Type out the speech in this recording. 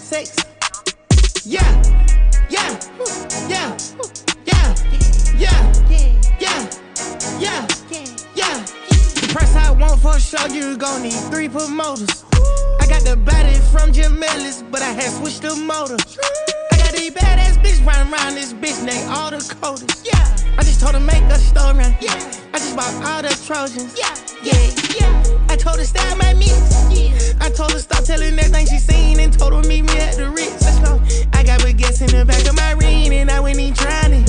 sex. Yeah, yeah, yeah, yeah, yeah, yeah, yeah, yeah. The price I want for a show, you gon' need 3 promoters. I got the body from Jim Ellis, but I had switched the motor. I got these badass bitch running around this bitch named all the coders. Yeah, I just told her make a story. Yeah, I just bought all the Trojans. Yeah, yeah, yeah. I told her style my mix. Yeah, I told her stop telling everything she seen and told her meet me at the Ritz. Let's go. I got baguettes in the back of my ring and I went in trying it.